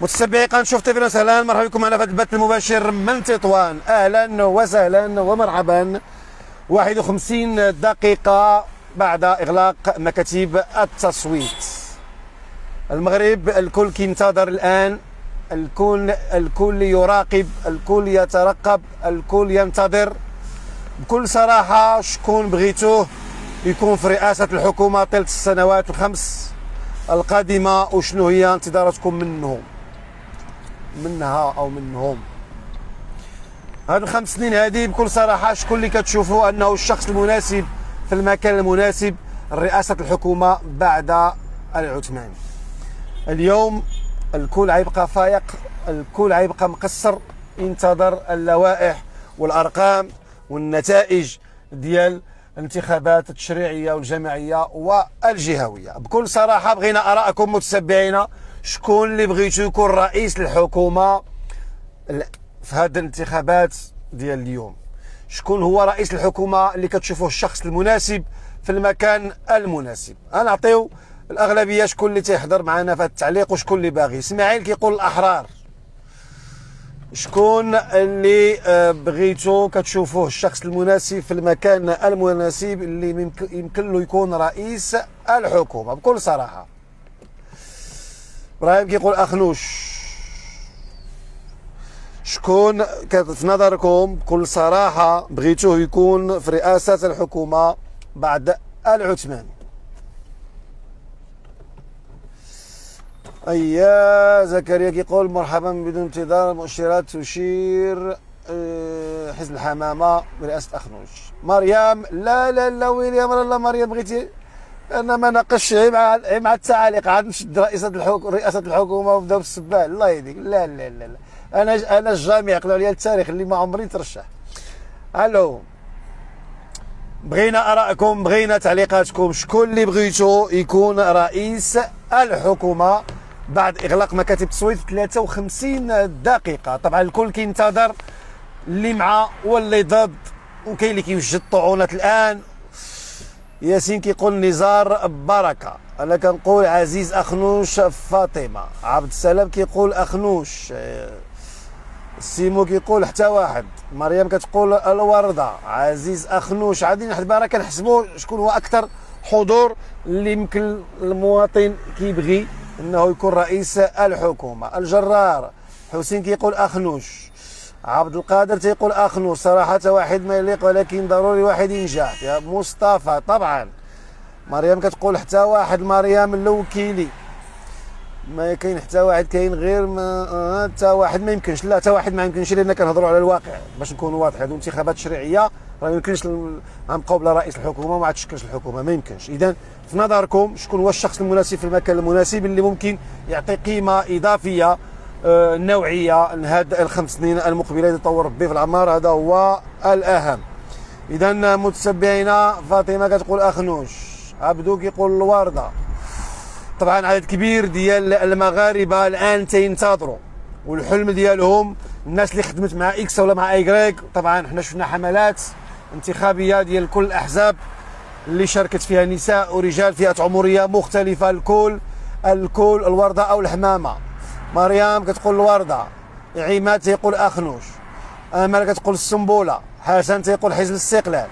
متتبعي قناه شوف تيفي، اهلا مرحبا بكم معنا في هذا البث المباشر من تطوان. اهلا وسهلا ومرحبا. 51 دقيقه بعد اغلاق مكاتب التصويت. المغرب الكل كينتظر الان، الكل يراقب، الكل يترقب، الكل ينتظر بكل صراحه شكون بغيتوه يكون في رئاسه الحكومه طيله السنوات الخمس القادمه، وشنو هي انتظاراتكم منها او منهم. هاد الخمس سنين هذه بكل صراحه شكون اللي كتشوفوا انه الشخص المناسب في المكان المناسب لرئاسه الحكومه بعد العثماني؟ اليوم الكل غيبقى فايق، الكل غيبقى مقصر ينتظر اللوائح والارقام والنتائج ديال الانتخابات التشريعيه والجماعيه والجهويه. بكل صراحه بغينا ارائكم متتبعينا، شكون اللي بغيتو يكون رئيس الحكومه في هذه الانتخابات ديال اليوم؟ شكون هو رئيس الحكومه اللي كتشوفوه الشخص المناسب في المكان المناسب؟ غنعطيو الاغلبيه شكون اللي تيحضر معنا في هذا التعليق وشكون اللي باغي. اسماعيل كيقول الاحرار. شكون اللي بغيتو كتشوفوه الشخص المناسب في المكان المناسب اللي يمكن له يكون رئيس الحكومه بكل صراحه؟ ابراهيم كيقول اخنوش. شكون في نظركم بكل صراحه بغيتوه يكون في رئاسه الحكومه بعد العثماني؟ ايا زكريا كيقول مرحبا بدون انتظار، المؤشرات تشير حزب الحمامه برئاسه اخنوش. مريم لا لا لا ويليام لا مريم بغيتي انا ما ناقشش مع التعاليق عاد نشد رئاسه الحكومه ونبداو بالسبال الله يهديك. لا لا لا لا انا الجامع يقولوا عليا التاريخ اللي ما عمري نترشح. الو بغينا ارائكم، بغينا تعليقاتكم، شكون اللي بغيتو يكون رئيس الحكومه بعد اغلاق مكاتب التصويت في 53 دقيقه؟ طبعا الكل كينتظر اللي مع واللي ضد، وكاين اللي كيوجد الطعونات الان. ياسين كيقول نزار بركه، انا كنقول عزيز اخنوش فاطمه. عبد السلام كيقول اخنوش. سيمو كيقول حتى واحد. مريم كتقول الورده. عزيز اخنوش. عادي دابا كنحسبوا شكون هو اكثر حضور اللي يمكن المواطن كيبغي انه يكون رئيس الحكومه. الجرار حسين كيقول اخنوش. عبد القادر تيقول اخنوش. صراحه واحد ما يليق ولكن ضروري واحد ينجح. يا مصطفى طبعا. مريم كتقول حتى واحد. مريم الوكيلي ما كاين حتى واحد، كاين غير ما حتى واحد ما يمكنش. لا حتى واحد ما يمكنش، لان كنهضروا على الواقع باش نكونوا واضحين. هذو انتخابات تشريعيه راه ما يمكنش غنبقاو بلا رئيس الحكومه وما تشكلش الحكومه، ما يمكنش. اذا في نظركم شكون هو الشخص المناسب في المكان المناسب اللي ممكن يعطي قيمه اضافيه نوعيه لهاد الخمس سنين المقبله يتطور ربي في العمار؟ هذا هو الاهم. اذا متتبعينا فاطمه كتقول اخنوش، عبدو كيقول الورده. طبعا عدد كبير ديال المغاربه الان تينتظروا، والحلم ديالهم الناس اللي خدمت مع اكس ولا مع ايكغيك. طبعا حنا شفنا حملات انتخابيه ديال كل الاحزاب اللي شاركت فيها نساء ورجال، فئات عمريه مختلفه. الكل الورده او الحمامه. مريم كتقول الورده. عماد تيقول اخنوش. امل كتقول السنبوله. حسن تيقول حزب الاستقلال.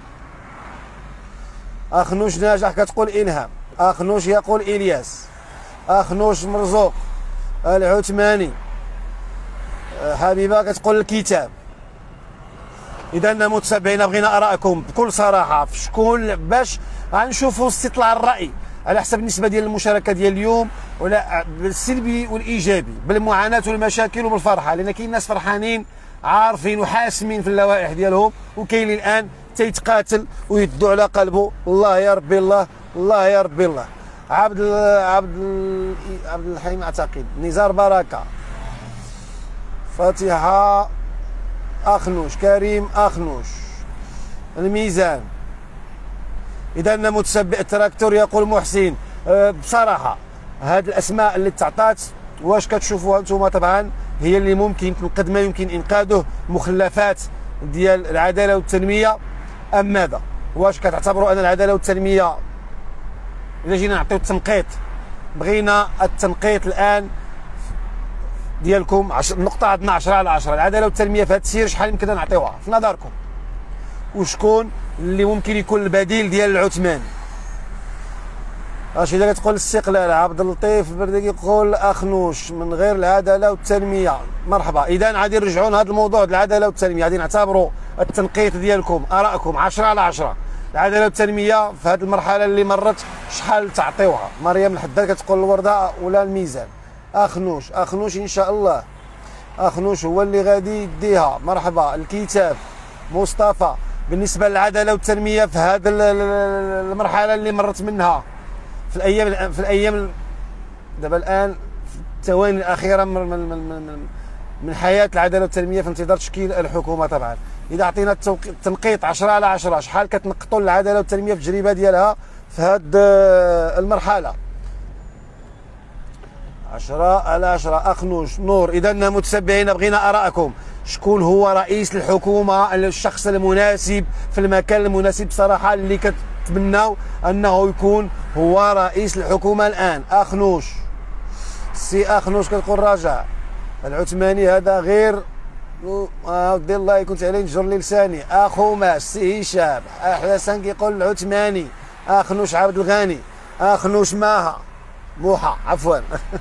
اخنوش ناجح كتقول الهام. اخنوش يقول الياس. اخنوش مرزوق. العثماني. حبيبه كتقول الكتاب. اذا متابعينا بغينا ارائكم بكل صراحه في شكون باش غنشوفوا استطلاع الراي على حسب النسبه ديال المشاركه ديال اليوم، ولا بالسلبي والايجابي، بالمعاناه والمشاكل وبالفرحه، لان كاين ناس فرحانين عارفين وحاسمين في اللوائح ديالهم، وكاين اللي الان تيتقاتل ويدو على قلبه. الله يا ربي الله، الله يا ربي الله. عبد الحليم اعتقد. نزار بركه. فاتحه اخنوش. كريم اخنوش. الميزان. اذا متتبع التراكتور يقول محسن. بصراحه هذه الاسماء اللي تعطات واش كتشوفوها انتم؟ طبعا هي اللي ممكن قد ما يمكن انقاذه مخلفات ديال العداله والتنميه ام ماذا؟ واش كتعتبروا ان العداله والتنميه الا جينا نعطيو التنقيط، بغينا التنقيط الان ديالكم النقطه عندنا 10 على 10. العداله والتنميه في هذا السير شحال يمكن نعطيوها في نظركم؟ وشكون اللي ممكن يكون البديل ديال العثماني؟ اش اذا كتقول الاستقلال عبد اللطيف البردي يقول اخنوش من غير العداله والتنميه. مرحبا. اذا غادي نرجعوا لهذا الموضوع ديال العداله والتنميه، غادي نعتبروا التنقيط ديالكم ارائكم 10 على 10. العداله والتنميه في هذه المرحله اللي مرت شحال تعطيوها؟ مريم الحداد كتقول الورده ولا الميزان؟ اخنوش ان شاء الله. اخنوش هو اللي غادي يديها. مرحبا. الكتاب مصطفى. بالنسبه للعداله والتنميه في هذه المرحله اللي مرت منها في الايام دابا الان في الثواني الاخيره من حياه العداله والتنميه في انتظار تشكيل الحكومه. طبعا اذا عطينا التنقيط 10 على 10 شحال كتنقطوا العداله والتنميه في التجربه ديالها في هذه المرحله؟ 10 على 10. اخنوش نور. اذا متتبعين بغينا ارائكم. شكون هو رئيس الحكومه، الشخص المناسب في المكان المناسب صراحه اللي كتمناو انه يكون هو رئيس الحكومه الان؟ اخنوش. سي اخنوش كتقول راجع العثماني هذا غير ودي الله يكون عليه نجر لي لساني. اخو ماش. سي هشام حسن كيقول العثماني. اخنوش عبد الغني. اخنوش ماها موحى عفوا.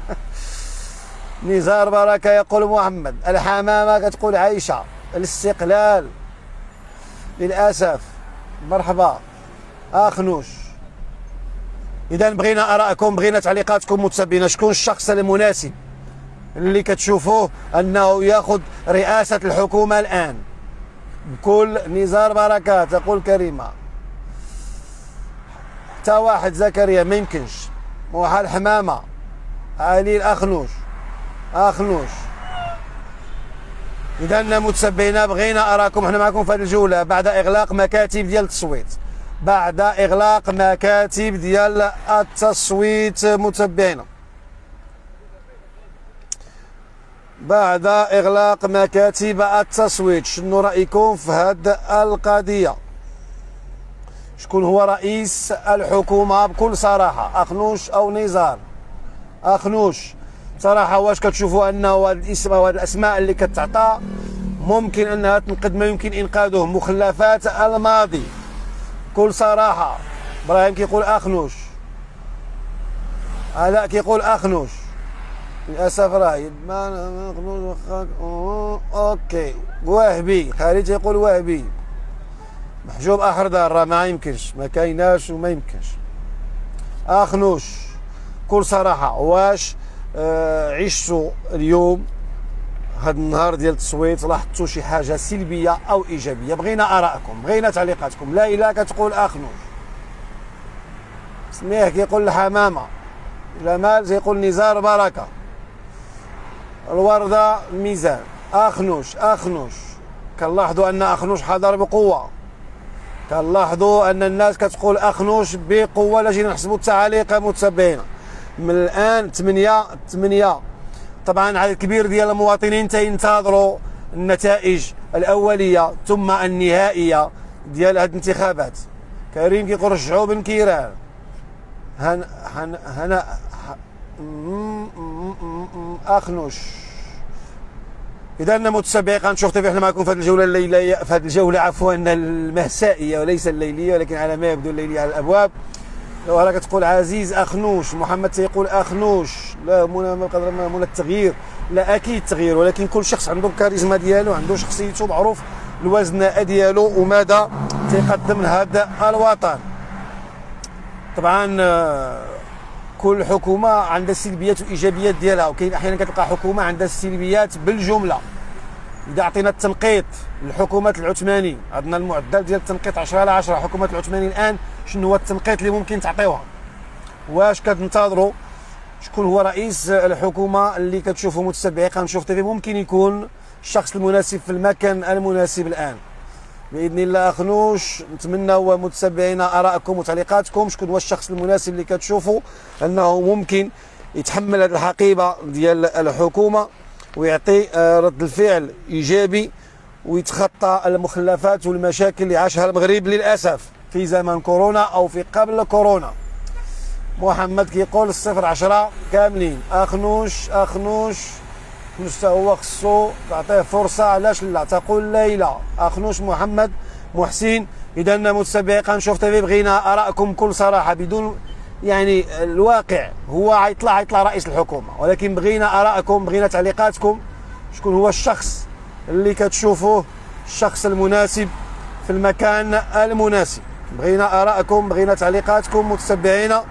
نزار بركه يقول محمد. الحمامه كتقول عايشه. الاستقلال للاسف. مرحبا. اخنوش. اذا بغينا ارائكم، بغينا تعليقاتكم متتبعين. شكون الشخص المناسب اللي كتشوفوه انه ياخذ رئاسه الحكومه الان؟ بكل نزار بركه تقول كريمه. حتى واحد زكريا ما يمكنش. موحى الحمامه. علي الاخنوش. اخنوش. اذا متتبعينا بغينا اراكم. حنا معكم في هذه الجوله بعد اغلاق مكاتب ديال التصويت. بعد اغلاق مكاتب ديال التصويت متتبعينا. بعد اغلاق مكاتب التصويت شنو رايكم في هذه القضيه؟ شكون هو رئيس الحكومه بكل صراحه؟ اخنوش او نزار؟ اخنوش. صراحه واش كتشوفوا انه هذا الاسم او هذه الاسماء اللي كتعطى ممكن انها تنقذ ما يمكن انقاذه مخلفات الماضي؟ بكل صراحه. ابراهيم كيقول اخنوش. علاء كيقول اخنوش. للاسف راه ما اخنوش واخا. اوكي. وهبي. خالد يقول وهبي. محجوب احر دار راه ما يمكنش، ما كايناش وما يمكنش. اخنوش. بكل صراحه واش عشتوا اليوم هذا النهار ديال التصويت لاحظتوا شي حاجه سلبيه او ايجابيه؟ بغينا ارائكم، بغينا تعليقاتكم. لا اله كتقول اخنوش. سميه كيقول الحمامه. جمال كيقول نزار بركه. الورده الميزان. اخنوش. اخنوش. كنلاحظوا ان اخنوش حضر بقوه. كنلاحظوا ان الناس كتقول اخنوش بقوه. لا جينا نحسبوا التعاليق متتبعين. من الان 8 طبعا عدد كبير ديال المواطنين تينتظروا النتائج الاوليه ثم النهائيه ديال هذه الانتخابات. كريم كيقول رجعوا بن كيران. هنا اخنوش. اذا متتبعين قناه شوف تيفي، احنا معكم في هذه الجوله الليليه، في هذه الجوله عفوا المسائيه وليس الليليه، ولكن على ما يبدو الليليه على الابواب. لو راه كتقول عزيز اخنوش. محمد تيقول اخنوش. لا منى التغيير. لا اكيد تغيير، ولكن كل شخص عنده الكاريزما ديالو، عنده شخصيته، معروف الوزن ديالو وماذا تيقدم لهذا الوطن. طبعا كل حكومه عندها السلبيات والايجابيات ديالها، وكاين احيانا كتلقى حكومه عندها السلبيات بالجمله. اذا عطينا التنقيط للحكومات العثماني، عندنا المعدل ديال التنقيط 10 على 10. حكومه العثماني الان شنو هو التنقيط اللي ممكن تعطيوها؟ واش كتنتظروا شكون هو رئيس الحكومه اللي كتشوفوا متتبعي قناه شوف تيفي ممكن يكون الشخص المناسب في المكان المناسب الان؟ باذن الله اخنوش. نتمنى متتبعينا ارائكم وتعليقاتكم. شكون هو الشخص المناسب اللي كتشوفوا انه ممكن يتحمل هذه الحقيبه ديال الحكومه ويعطي رد الفعل ايجابي ويتخطى المخلفات والمشاكل اللي عاشها المغرب للاسف في زمن كورونا او في قبل كورونا. محمد كيقول 0 10 كاملين. اخنوش. اخنوش. أخنوش هو خصو تعطيه فرصة، علاش لا؟ تقول ليلى أخنوش محمد محسن. إذا متابعي قناة نشوف تيفي بغينا آراءكم بكل صراحة بدون يعني الواقع هو يطلع رئيس الحكومة، ولكن بغينا آراءكم، بغينا تعليقاتكم. شكون هو الشخص اللي كتشوفوه الشخص المناسب في المكان المناسب؟ بغينا آراءكم، بغينا تعليقاتكم متتبعينا.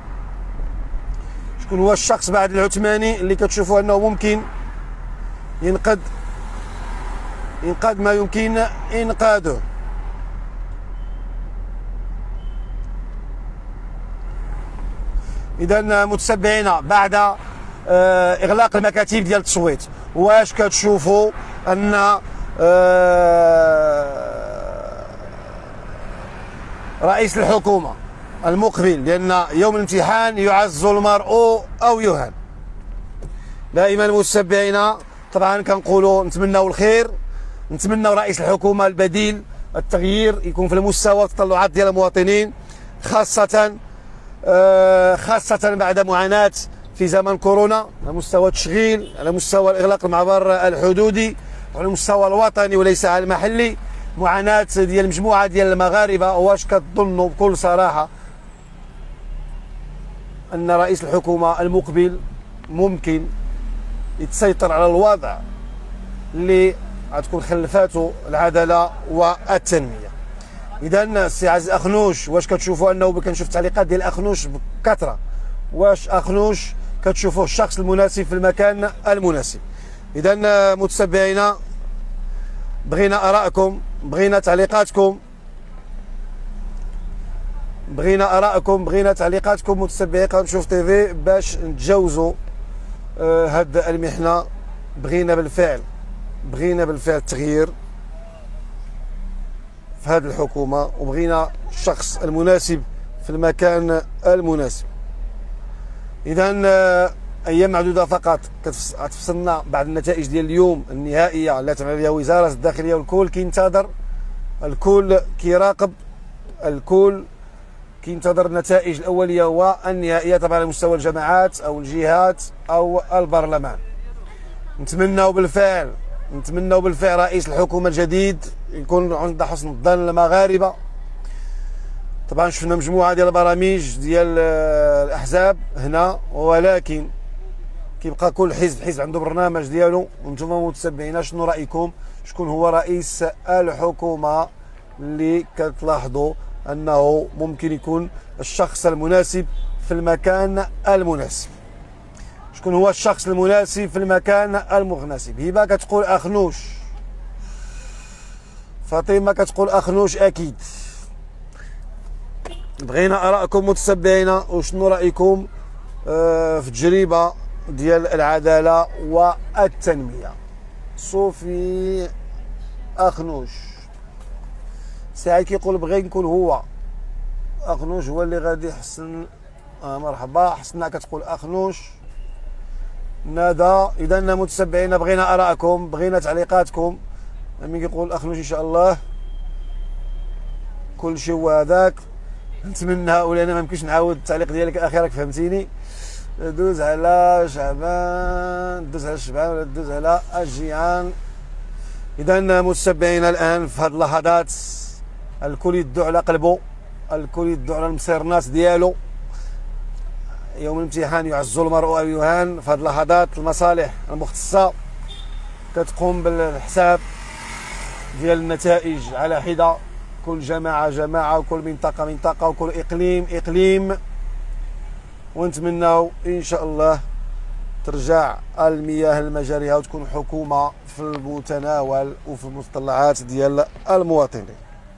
شكون هو الشخص بعد العثماني اللي كتشوفوا انه ممكن ينقذ ما يمكن انقاذه؟ اذا متتبعينا بعد اغلاق المكاتب ديال التصويت، واش كتشوفوا ان رئيس الحكومة المقبل، لأن يوم الامتحان يعز المرء أو يهان؟ دائما متابعينا طبعا كنقولوا نتمناو الخير، نتمناو رئيس الحكومة البديل التغيير يكون في المستوى التطلعات ديال المواطنين، خاصة بعد معاناة في زمن كورونا على مستوى التشغيل، على مستوى الإغلاق المعبر الحدودي، وعلى المستوى الوطني وليس على المحلي، معاناة ديال مجموعة ديال المغاربة. واش كتظنوا بكل صراحة أن رئيس الحكومة المقبل ممكن يتسيطر على الوضع اللي غتكون خلفاته العدالة والتنمية؟ إذا السي عزيز أخنوش، واش كتشوفوا أنه كنشوف تعليقات ديال أخنوش بكثرة، واش أخنوش كتشوفوه الشخص المناسب في المكان المناسب؟ إذا متتبعينا بغينا آراءكم، بغينا تعليقاتكم، بغينا تعليقاتكم متتبعي قناة نشوف تيفي باش نتجاوزوا هاد المحنة. بغينا بالفعل التغيير في هذه الحكومة، وبغينا الشخص المناسب في المكان المناسب. إذا أيام معدودة فقط كتفصلنا بعد النتائج ديال اليوم النهائية اللي تعمل عليها وزارة الداخلية، والكل كينتظر، الكل كيراقب، الكل كينتظر النتائج الأولية والنهائية طبعا على مستوى الجماعات أو الجهات أو البرلمان. نتمناو بالفعل رئيس الحكومة الجديد يكون عند حسن الظن المغاربة. طبعا شفنا مجموعة ديال البرامج ديال الأحزاب هنا، ولكن كيبقى كل حزب عنده برنامج ديالو. وانتم متتبعين شنو رأيكم؟ شكون هو رئيس الحكومة اللي كتلاحظوا أنه ممكن يكون الشخص المناسب في المكان المناسب؟ شكون هو الشخص المناسب في المكان المناسب؟ هبة كتقول أخنوش، فاطمة كتقول أخنوش أكيد. بغينا آراءكم متتبعينا، وشنو رأيكم في التجربة ديال العدالة والتنمية؟ صوفي أخنوش. سعيد كيقول بغي نكون هو أخنوش هو اللي غادي يحسن. مرحبا. حسنا كتقول أخنوش. ندى. إذا متتبعينا بغينا آراءكم، بغينا تعليقاتكم. مين كيقول أخنوش إن شاء الله كل شيء هو هذاك. نتمنى، ولا انا ما يمكنش نعاود التعليق ديالك اخيرا فهمتيني. دوز على شعبان، دوز على شعبان، ولا دوز على الجيعان. اذا متتبعينا الان في هذه اللحظات الكل يدو على قلبه، الكل يدو على المصير الناس ديالو. يوم الامتحان يعز المرء او يهان. في هذه اللحظات المصالح المختصه كتقوم بالحساب ديال النتائج على حده، كل جماعة، وكل منطقة، وكل إقليم. ونتمناو إن شاء الله ترجع المياه لمجاريها وتكون حكومة في المتناول وفي المتطلعات ديال المواطنين.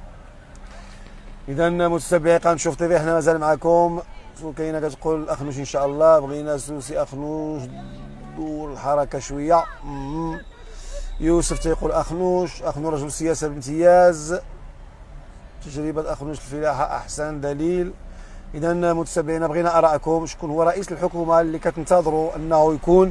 إذا متتبعي قناة نشوف تيفي، حنا مازال معكم. كاينة كتقول أخنوش إن شاء الله. بغينا سوسي أخنوش دور الحركة شوية. يوسف تيقول أخنوش رجل سياسة بامتياز. تجربة أخنوش الفلاحة أحسن دليل. إذا متتبعينا بغينا آراءكم. شكون هو رئيس الحكومة اللي كتنتظروا أنه يكون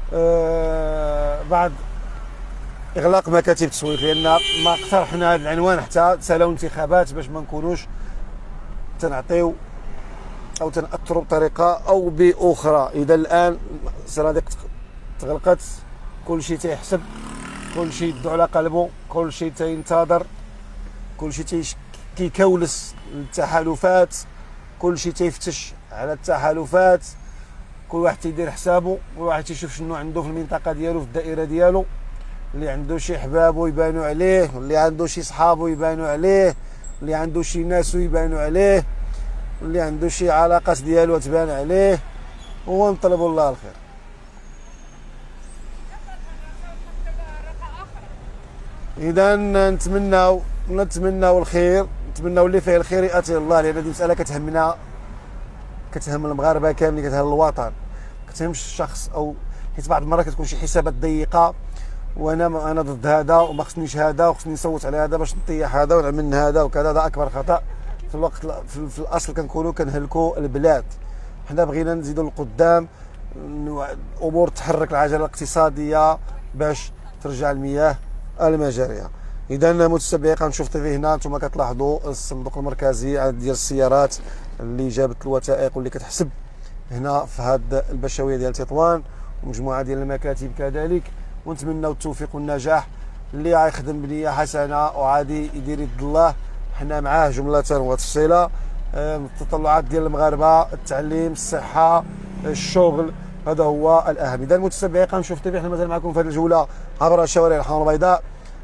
بعد إغلاق مكاتب التسويق؟ لأن ما اقترحنا هذا العنوان حتى تسالاو الانتخابات باش ما نكونوش تنعطيو أو تنأثروا بطريقة أو بأخرى. إذا الآن الصناديق تغلقت، كلشي تيحسب، كلشي يدو على قلبه، كلشي تينتظر، كلشي كيكولس التحالفات، كلشي تيفتش على التحالفات، كل واحد تيدير حسابه، كل واحد تيشوف شنو عنده في المنطقه ديالو في الدائره ديالو، اللي عنده شي حبابو يبانوا عليه، واللي عنده شي صحابو يبانوا عليه، اللي عنده شي ناسو يبانوا عليه، اللي عنده شي علاقات ديالو تبان عليه، ونطلبوا الله الخير. اذا نتمناو الخير، نتمناو اللي فيه الخير ياتي الله، لان هذه مساله كتهمنا، كتهم المغاربه كاملين، كتهم الوطن، كتهمش الشخص. او حيت بعض المرات كتكون شي حسابات ضيقه، وانا ضد هذا وما خصنيش هذا وخصني نصوت على هذا باش نطيح هذا ونعمل هذا وكذا. هذا اكبر خطا. في الوقت في الاصل كنكونوا كنهلكوا البلاد. حنا بغينا نزيدوا للقدام، امور تحرك العجله الاقتصاديه باش ترجع المياه المجاريه. اذا متتبعي قناه شوف تيفي، هنا نتوما كتلاحظوا الصندوق المركزي ديال السيارات اللي جابت الوثائق واللي كتحسب هنا في هاد البشويه ديال تطوان، ومجموعه ديال المكاتب كذلك. ونتمنوا التوفيق والنجاح. اللي غيخدم بنيه حسنه وعادي يدير يد الله، حنا معاه جمله وتفصيله. التطلعات ديال المغاربه، التعليم، الصحه، الشغل، هذا هو الاهم. اذا متتبعي قناه شوف تيفي، حنا مازال معكم في هذه الجوله عبر الشوارع الحمراء والبيضاء.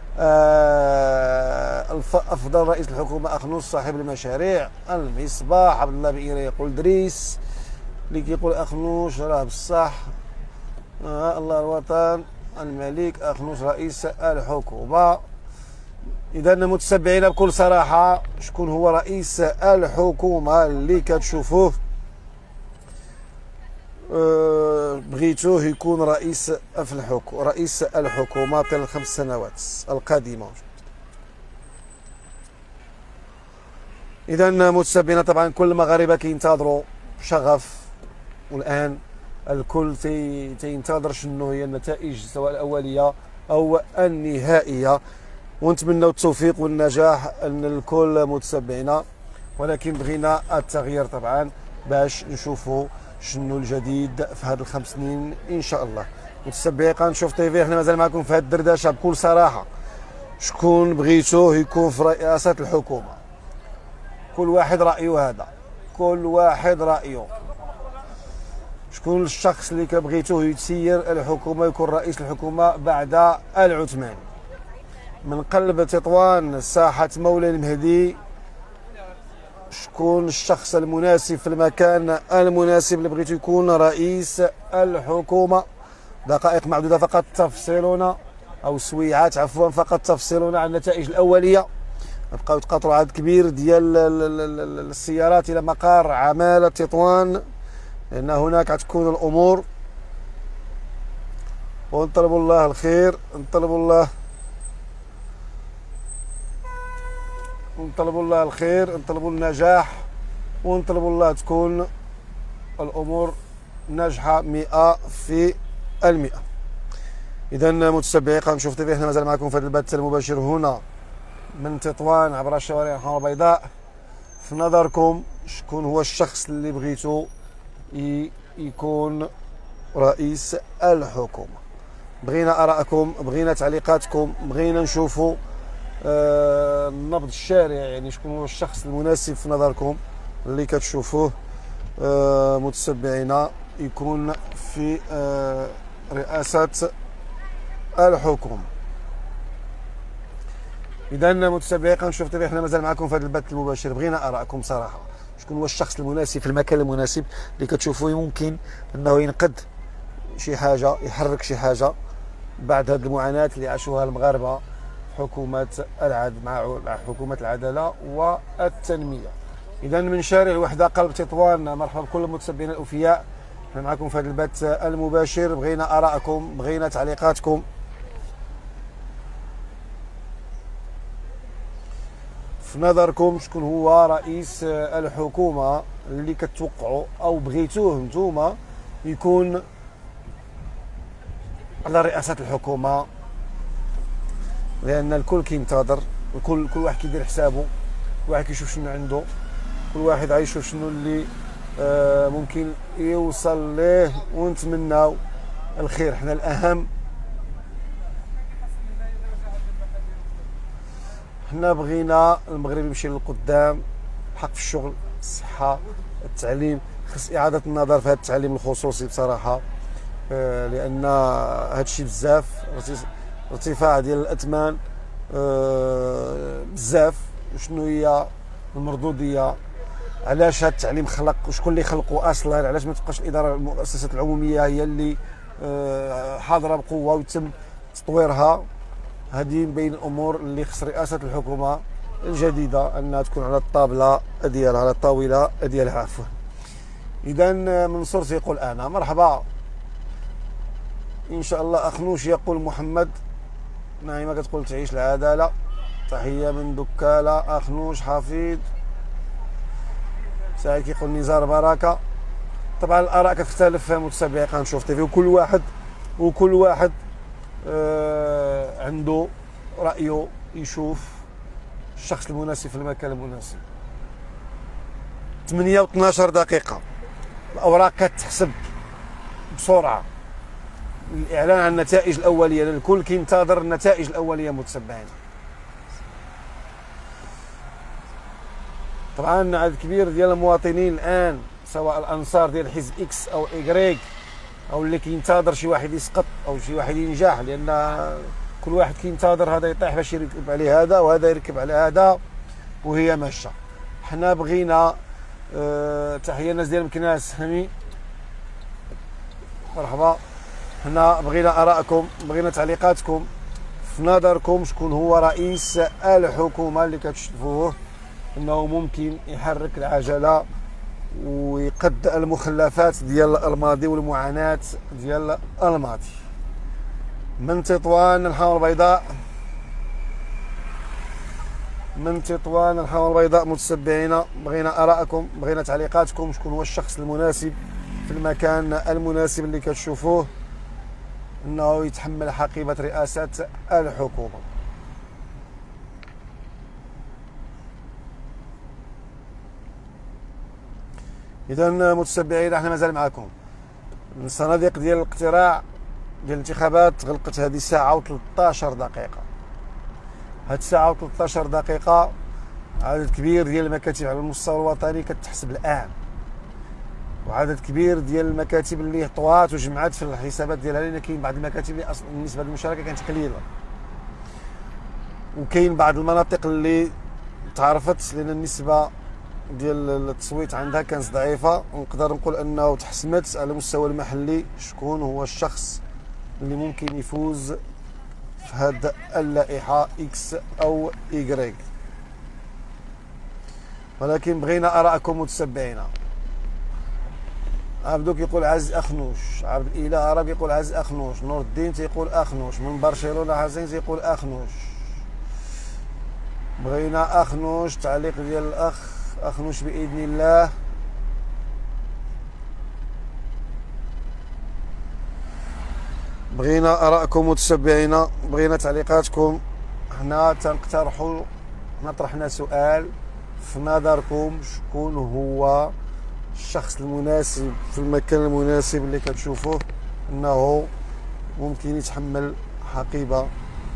افضل رئيس الحكومه اخنوس صاحب المشاريع، المصباح عبد الله بئيرة يقول دريس، اللي كيقول اخنوش راه بصح. الله الوطن، الملك اخنوس رئيس الحكومه. اذا متتبعينا بكل صراحه، شكون هو رئيس الحكومه اللي كتشوفوه بغيتوه يكون رئيس رئيس الحكومه طيل الخمس سنوات القادمه؟ اذا متتبعينا، طبعا كل المغاربه كينتظروا شغف، والان الكل تينتظر شنو هي النتائج سواء الاوليه او النهائيه. ونتمنوا التوفيق والنجاح للكل متتبعينا، ولكن بغينا التغيير طبعا باش نشوفوا شنو الجديد في هذه الخمس سنين ان شاء الله. متتبعي قناه شوف تيفي، احنا مازال معكم في هذه الدردشه بكل صراحه. شكون بغيتوه يكون في رئاسه الحكومه؟ كل واحد رايه، هذا كل واحد رايه. شكون الشخص اللي كبغيتوه يتسير الحكومه يكون رئيس الحكومه بعد العثماني؟ من قلب تطوان ساحه مولاي المهدي، شكون الشخص المناسب في المكان المناسب اللي بغيتو يكون رئيس الحكومه؟ دقائق معدوده فقط تفصلنا، او سويعات عفوا فقط تفصلنا عن النتائج الاوليه. نبقاو يتقاطروا عدد كبير ديال السيارات الى مقر عماله تطوان، لان هناك غتكون الامور. ونطلبوا الله الخير، نطلبوا الله الخير، نطلبوا النجاح، ونطلبوا الله تكون الامور ناجحه 100%. اذا متتبعي قناه شوف تيفي، احنا مازال معكم في هذا البث المباشر هنا من تطوان عبر الشوارع الحمراء والبيضاء. في نظركم شكون هو الشخص اللي بغيتو يكون رئيس الحكومه؟ بغينا ارائكم، بغينا تعليقاتكم، بغينا نشوفوا النبض الشارع، يعني شكون هو الشخص المناسب في نظركم اللي كتشوفوه متتبعينا يكون في رئاسة الحكومة. إذا متتبعي قناه شوف تيفي، احنا مازال معكم في هذا البث المباشر. بغينا آراءكم صراحة، شكون هو الشخص المناسب في المكان المناسب اللي كتشوفوه يمكن أنه ينقذ شي حاجة، يحرك شي حاجة بعد هذه المعاناة اللي عاشوها المغاربة حكومة مع حكومة العدالة والتنمية. إذا من شارع الوحدة قلب تطوان، مرحبا بكل المتتبعين الأوفياء، احنا معكم في هذا البث المباشر. بغينا آراءكم، بغينا تعليقاتكم. في نظركم شكون هو رئيس الحكومة اللي كتوقعوا أو بغيتوه نتوما يكون على رئاسة الحكومة؟ لان الكل كينتظر، كل واحد كيدير حسابه، كل واحد كيشوف شنو عنده، كل واحد غيشوف شنو اللي ممكن يوصل ليه. ونتمناو الخير. حنا الاهم حنا بغينا المغرب يمشي للقدام، الحق في الشغل، الصحه، التعليم. خص اعاده النظر في هذا التعليم الخصوصي بصراحه، لان هذا الشيء بزاف ارتفاع ديال الاثمان بزاف. وشنو هي المردوديه؟ علاش هذا التعليم خلق؟ وشكون اللي خلقه اصلا؟ علاش ما تبقاش الاداره المؤسسات العموميه هي اللي حاضره بقوه ويتم تطويرها؟ هذه بين الامور اللي خص رئاسه الحكومه الجديده انها تكون على الطاوله ديالها، على الطاوله ديالها عفوا. اذا منصور تيقول انا مرحبا ان شاء الله. اخنوش يقول محمد. نعيمه كتقول تعيش العداله، تحيه من دكاله. اخنوش حفيظ. سعيد كيقول نزار بركه. طبعا الاراء كتختلف في متابعي قناه شوف تيفي، وكل واحد عنده رايه، يشوف الشخص المناسب في المكان المناسب. 8 و12 دقيقه، الاوراق كتحسب بسرعه. الاعلان عن النتائج الاوليه، الكل كينتظر النتائج الاوليه متتبعين. طبعا عدد كبير ديال المواطنين الان، سواء الانصار ديال حزب اكس او ايغريك، او اللي كينتظر شي واحد يسقط او شي واحد ينجح، لان كل واحد كينتظر هذا يطيح باش يركب عليه هذا وهذا يركب على هذا، وهي ماشيه. حنا بغينا تحيه الناس ديال مكناس. هاني مرحبا. حنا بغينا ارائكم، بغينا تعليقاتكم. في نظركم شكون هو رئيس الحكومه اللي كتشوفوه انه ممكن يحرك العجله ويقد المخلفات ديال الماضي والمعاناه ديال الماضي؟ من تطوان الحمراء البيضاء، من تطوان الحمراء البيضاء متتبعينا، بغينا ارائكم، بغينا تعليقاتكم. شكون هو الشخص المناسب في المكان المناسب اللي كتشوفوه انه يتحمل حقيبه رئاسه الحكومه؟ اذا متتبعين احنا مازال معكم. الصناديق ديال الاقتراع ديال الانتخابات غلقت هذه ساعه و13 دقيقه. هاد ساعه و13 دقيقه عدد كبير ديال المكاتب على المستوى الوطني كتحسب الان، وعدد كبير ديال المكاتب اللي طوات وجمعات في الحسابات ديالها، لان كاين بعض المكاتب اللي اصلا النسبه المشاركه كانت قليله، وكاين بعض المناطق اللي تعرفت لان النسبه ديال التصويت عندها كانت ضعيفه. ونقدر نقول انه تحسمت على المستوى المحلي شكون هو الشخص اللي ممكن يفوز في هذه اللائحه اكس او ايغريك. ولكن بغينا ارائكم متتبعينا. عبدو كيقول عز اخنوش، عبد الاله عرب يقول عز اخنوش، نور الدين تيقول اخنوش، من برشلونه حسين تيقول اخنوش. بغينا اخنوش، تعليق ديال الاخ اخنوش باذن الله. بغينا ارائكم متتبعينا، بغينا تعليقاتكم. حنا تنقترحوا، حنا طرحنا سؤال في نظركم شكون هو الشخص المناسب في المكان المناسب اللي كتشوفوه انه ممكن يتحمل حقيبه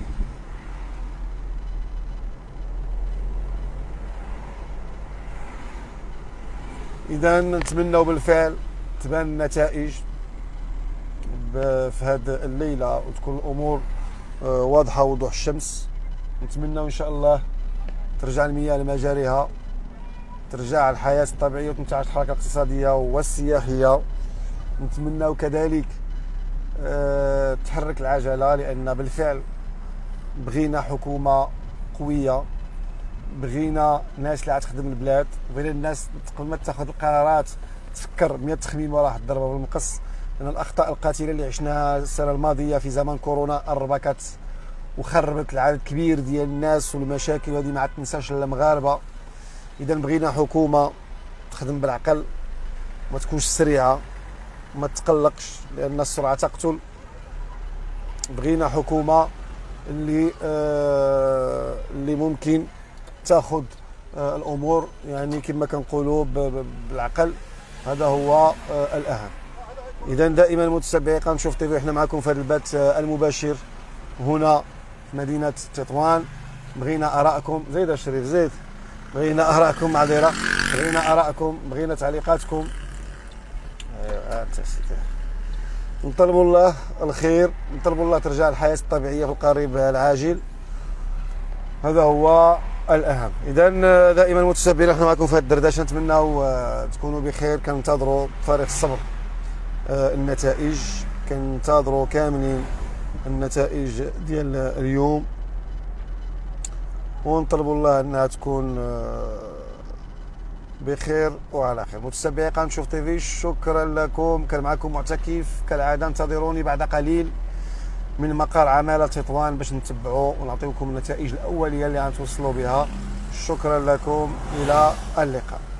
اذا نتمنوا بالفعل تبان النتائج في هذه الليله وتكون الامور واضحه وضوح الشمس. نتمنوا ان شاء الله ترجع المياه لمجاريها، ترجع الحياه الطبيعيه وتنتعش الحركه الاقتصاديه والسياحيه. نتمنوا كذلك تحرك العجله، لان بالفعل بغينا حكومه قويه، بغينا ناس اللي غتخدم البلاد، بغينا الناس قبل ما تاخذ القرارات تفكر 100 تخميم وراح تضربها بالمقص. لان الاخطاء القاتله اللي عشناها السنه الماضيه في زمن كورونا اربكت وخربت العدد كبير ديال الناس والمشاكل، وهذه ما تنساش المغاربه. اذا بغينا حكومه تخدم بالعقل، ما تكونش سريعه، ما تقلقش لان السرعه تقتل. بغينا حكومه اللي ممكن تاخذ الامور يعني كما كنقولوا بالعقل. هذا هو الاهم. اذا دائما متتبعي قناه شوف تيفي، احنا معكم في هذا البث المباشر هنا في مدينه تطوان بغينا ارائكم. زيد الشريف زيد. بغينا ارائكم، معذره، بغينا ارائكم، بغينا تعليقاتكم. نطلبوا الله الخير، نطلبوا الله ترجع الحياه الطبيعيه في القريب العاجل، هذا هو الاهم. اذا دائما متشابهين نحن معكم في هذه الدردشه، نتمنوا تكونوا بخير. كننتظروا بفارغ الصبر النتائج، كننتظروا كاملين النتائج ديال اليوم، ونطلبوا الله انها تكون بخير وعلى خير. متتبعي قناه نشوف تيفي، شكرا لكم. كان معكم معتكف كالعاده، انتظروني بعد قليل من مقر عماله تطوان باش نتبعوا ونعطيكم النتائج الاوليه اللي غنتوصلوا بها. شكرا لكم، الى اللقاء.